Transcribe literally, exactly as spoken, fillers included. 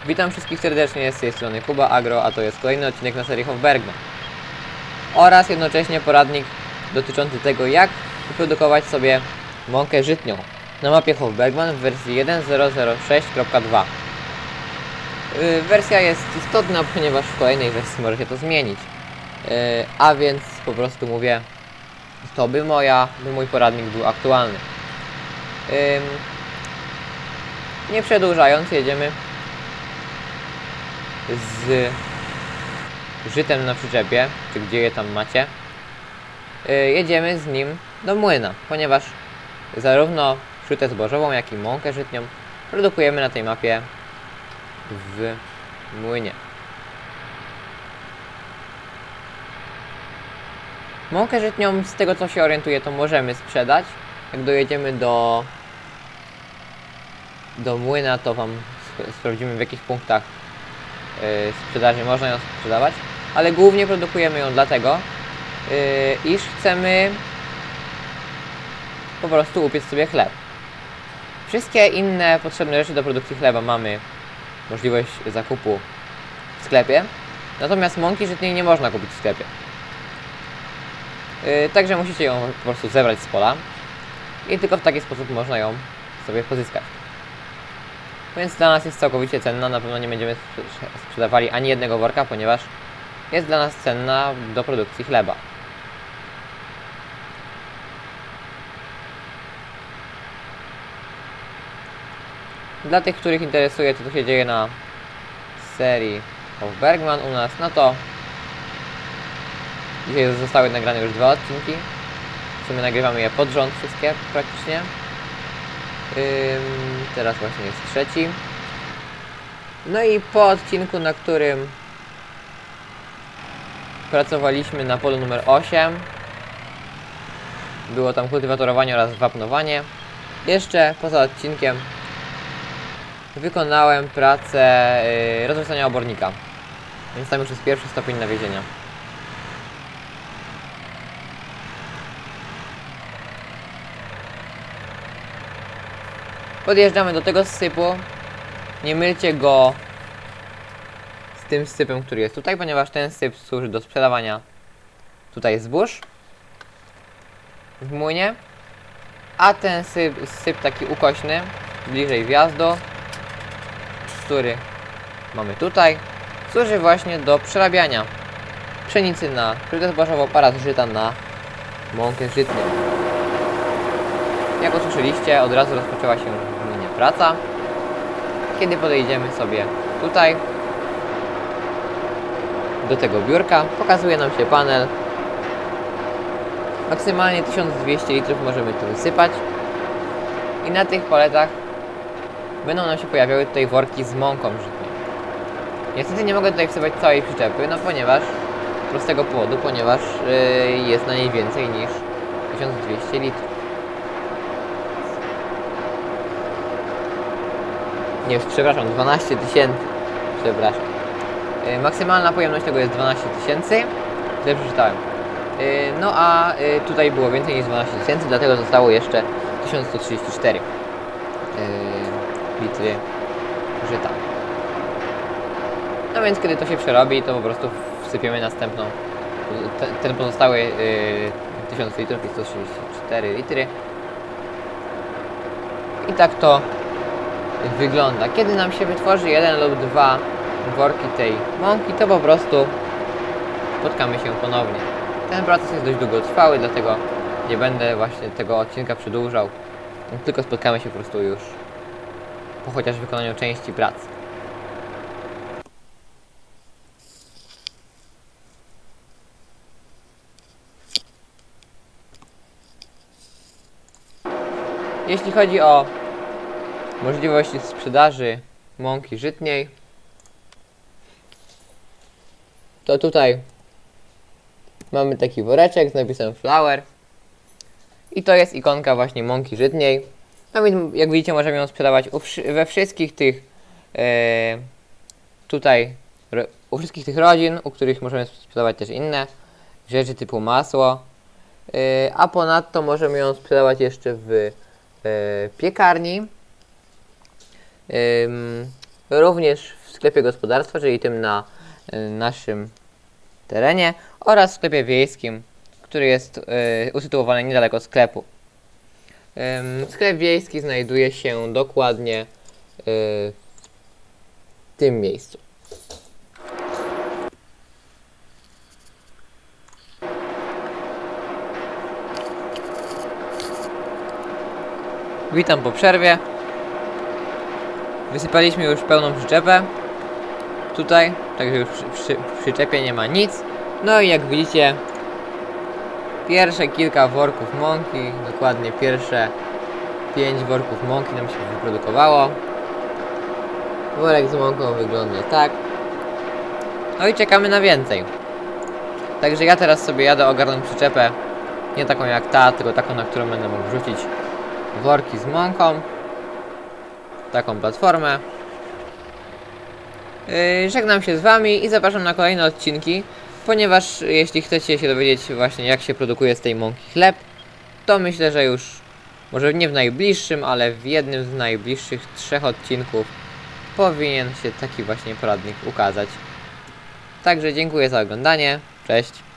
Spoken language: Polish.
Witam wszystkich serdecznie, z tej strony Kuba Agro, a to jest kolejny odcinek na serii Hofbergman. Oraz jednocześnie poradnik dotyczący tego, jak wyprodukować sobie mąkę żytnią na mapie Hofbergman w wersji jeden zero zero sześć kropka dwa. Yy, wersja jest istotna, ponieważ w kolejnej wersji może się to zmienić. Yy, a więc po prostu mówię, to by moja, by mój poradnik był aktualny. Yy, nie przedłużając, jedziemy z żytem na przyczepie, czy gdzie je tam macie. Yy, jedziemy z nim do młyna, ponieważ zarówno śrutę zbożową, jak i mąkę żytnią produkujemy na tej mapie w młynie. Mąkę żytnią, z tego co się orientuję, to możemy sprzedać. Jak dojedziemy do do młyna, to wam sp sprawdzimy, w jakich punktach yy, sprzedaży można ją sprzedawać, ale głównie produkujemy ją dlatego, yy, iż chcemy po prostu upiec sobie chleb. Wszystkie inne potrzebne rzeczy do produkcji chleba mamy możliwość zakupu w sklepie, natomiast mąki żytniej nie można kupić w sklepie. Yy, także musicie ją po prostu zebrać z pola i tylko w taki sposób można ją sobie pozyskać. Więc dla nas jest całkowicie cenna, na pewno nie będziemy sprzedawali ani jednego worka, ponieważ jest dla nas cenna do produkcji chleba. Dla tych, których interesuje, co tu się dzieje na serii Hofbergman u nas, no to dzisiaj zostały nagrane już dwa odcinki. W sumie nagrywamy je pod rząd wszystkie praktycznie. Ym, teraz właśnie jest trzeci. No i po odcinku, na którym pracowaliśmy na polu numer osiem, było tam kultywatorowanie oraz wapnowanie. Jeszcze poza odcinkiem wykonałem pracę yy, rozwiązania obornika, więc tam już jest pierwszy stopień nawiezienia. Podjeżdżamy do tego sypu. Nie mylcie go z tym sypem, który jest tutaj, ponieważ ten syp służy do sprzedawania tutaj zbóż w młynie, a ten syp, syp taki ukośny, bliżej wjazdu, który mamy tutaj, służy właśnie do przerabiania pszenicy na śrutę zbożową oraz żyta na mąkę żytnią. Jak usłyszeliście, od razu rozpoczęła się w młynie praca. Kiedy podejdziemy sobie tutaj do tego biurka, pokazuje nam się panel. Maksymalnie tysiąc dwieście litrów możemy tu wysypać. I na tych paletach będą nam się pojawiały tutaj worki z mąką żytnią. Niestety nie mogę tutaj wsypać całej przyczepy, no ponieważ, z prostego powodu, ponieważ yy, jest na niej więcej niż tysiąc dwieście litrów. Nie, już przepraszam, dwanaście tysięcy. Przepraszam. Yy, maksymalna pojemność tego jest dwanaście tysięcy. Źle przeczytałem. Yy, no a yy, tutaj było więcej niż dwanaście tysięcy, dlatego zostało jeszcze tysiąc sto trzydzieści cztery yy, litry żyta. No więc kiedy to się przerobi, to po prostu wsypiemy następną. Ten, ten pozostały yy, tysiąc litrów i sto trzydzieści cztery litry. I tak to wygląda. Kiedy nam się wytworzy jeden lub dwa worki tej mąki, to po prostu spotkamy się ponownie. Ten proces jest dość długotrwały, dlatego nie będę właśnie tego odcinka przedłużał, tylko spotkamy się po prostu już po chociaż wykonaniu części pracy. Jeśli chodzi o możliwości sprzedaży mąki żytniej, to tutaj mamy taki woreczek z napisem flour i to jest ikonka właśnie mąki żytniej. No i jak widzicie, możemy ją sprzedawać we wszystkich tych e, tutaj u wszystkich tych rodzin, u których możemy sprzedawać też inne rzeczy typu masło, e, a ponadto możemy ją sprzedawać jeszcze w e, piekarni. Ym, również w sklepie gospodarstwa, czyli tym na y, naszym terenie, oraz w sklepie wiejskim, który jest y, usytuowany niedaleko sklepu. Ym, sklep wiejski znajduje się dokładnie y, w tym miejscu. Witam po przerwie. Wysypaliśmy już pełną przyczepę. Tutaj, także już przy, przy, w przyczepie nie ma nic. No i jak widzicie, pierwsze kilka worków mąki, dokładnie pierwsze pięć worków mąki nam się wyprodukowało. Worek z mąką wygląda tak. No i czekamy na więcej. Także ja teraz sobie jadę ogarnąć przyczepę. Nie taką jak ta, tylko taką, na którą będę mógł wrzucić worki z mąką. Taką platformę. Yy, żegnam się z wami i zapraszam na kolejne odcinki, ponieważ jeśli chcecie się dowiedzieć właśnie, jak się produkuje z tej mąki chleb, to myślę, że już może nie w najbliższym, ale w jednym z najbliższych trzech odcinków powinien się taki właśnie poradnik ukazać. Także dziękuję za oglądanie. Cześć.